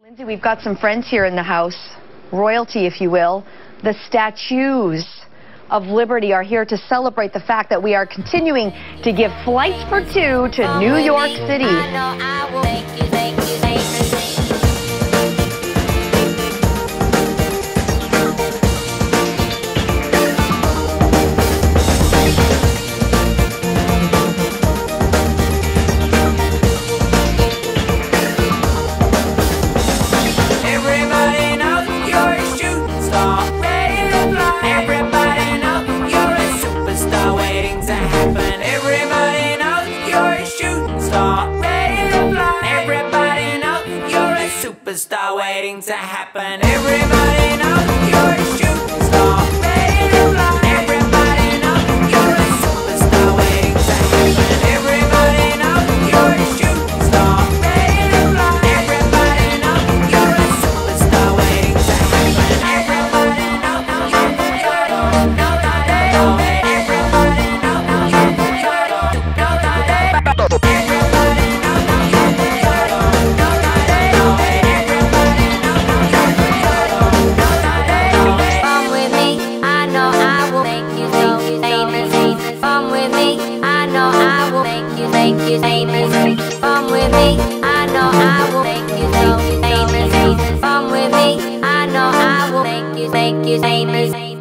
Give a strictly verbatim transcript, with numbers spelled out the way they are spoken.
Lindsay, we've got some friends here in the house, royalty if you will. The Statues of Liberty are here to celebrate the fact that we are continuing to give flights for two to New York City. Superstar waiting to happen. Everybody knows you're a shooting star ready to fly. Everybody knows you're a superstar waiting to happen. Everybody knows you're a shooting star ready to fly. Everybody knows you're a superstar waiting to happen. Everybody knows you're a superstar. Nobody knows. Everybody knows you're a superstar. Nobody. Everybody knows you're a superstar. Make you famous. Come with me, I know I will make you so famous. Come with me, I know I will make you, make you famous.